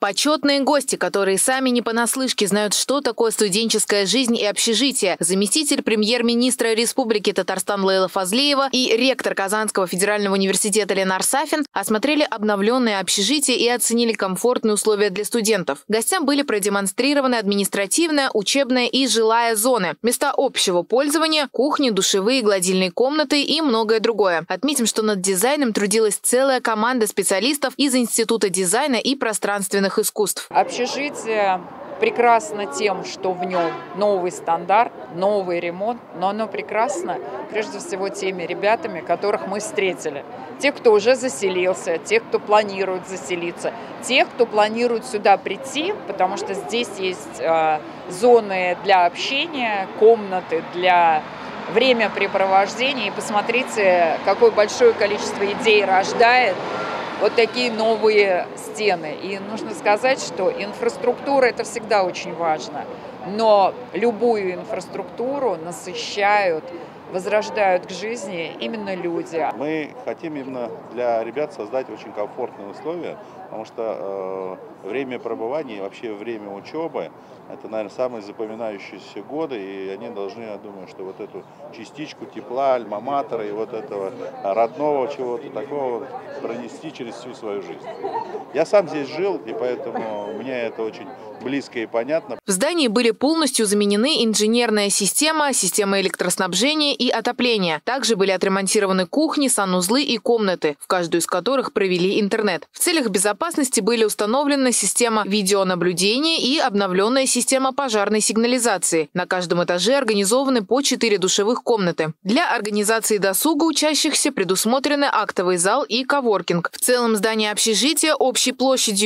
Почетные гости, которые сами не понаслышке знают, что такое студенческая жизнь и общежитие. Заместитель премьер-министра Республики Татарстан Лейла Фазлиева и ректор Казанского федерального университета Ленар Сафин осмотрели обновленное общежитие и оценили комфортные условия для студентов. Гостям были продемонстрированы административная, учебная и жилая зоны, места общего пользования, кухни, душевые, гладильные комнаты и многое другое. Отметим, что над дизайном трудилась целая команда специалистов из Института дизайна и пространственных искусств. Общежитие прекрасно тем, что в нем новый стандарт, новый ремонт, но оно прекрасно прежде всего теми ребятами, которых мы встретили. Тех, кто уже заселился, тех, кто планирует заселиться, тех, кто планирует сюда прийти, потому что здесь есть зоны для общения, комнаты для времяпрепровождения. И посмотрите, какое большое количество идей рождает вот такие новые стены. И нужно сказать, что инфраструктура – это всегда очень важно. Но любую инфраструктуру насыщают, возрождают к жизни именно люди. Мы хотим именно для ребят создать очень комфортные условия, потому что время пребывания и вообще время учебы – это, наверное, самые запоминающиеся годы, и они должны, я думаю, что вот эту частичку тепла, альма-матера и вот этого родного чего-то такого пронести через всю свою жизнь. Я сам здесь жил, и поэтому мне это очень близко и понятно. В здании были полностью заменены инженерная система, система электроснабжения и отопления. Также были отремонтированы кухни, санузлы и комнаты, в каждую из которых провели интернет. В целях безопасности были установлены система видеонаблюдения и обновленная система пожарной сигнализации. На каждом этаже организованы по 4 душевых комнаты. Для организации досуга учащихся предусмотрены актовый зал и коворкинг. В целом здание общежития общей площадью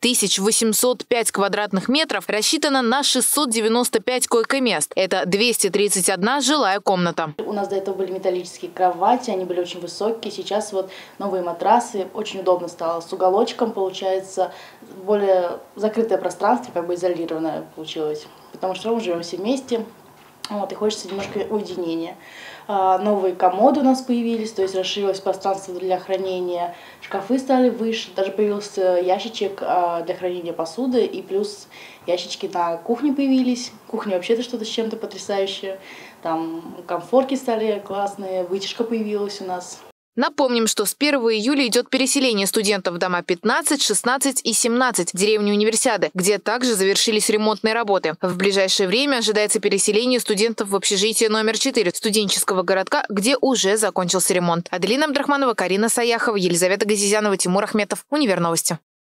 7805 квадратных метров рассчитано на 695 койко-мест. Это 231 жилая комната. У нас до этого были металлические кровати, они были очень высокие. Сейчас вот новые матрасы, очень удобно стало. С уголочком получается более закрытое пространство, как бы изолированное получилось. Потому что мы живем все вместе, вот, и хочется немножко уединения. Новые комоды у нас появились, то есть расширилось пространство для хранения. Шкафы стали выше, даже появился ящичек для хранения посуды, и плюс ящички на кухне появились. Кухня вообще-то что-то с чем-то потрясающее. Там комфорки стали классные, вытяжка появилась у нас. Напомним, что с 1 июля идет переселение студентов в дома 15, 16 и 17 деревни Универсиады, где также завершились ремонтные работы. В ближайшее время ожидается переселение студентов в общежитие номер 4 студенческого городка, где уже закончился ремонт. Аделина Абдрахманова, Карина Саяхова, Елизавета Газизянова, Тимур Ахметов. Универновости.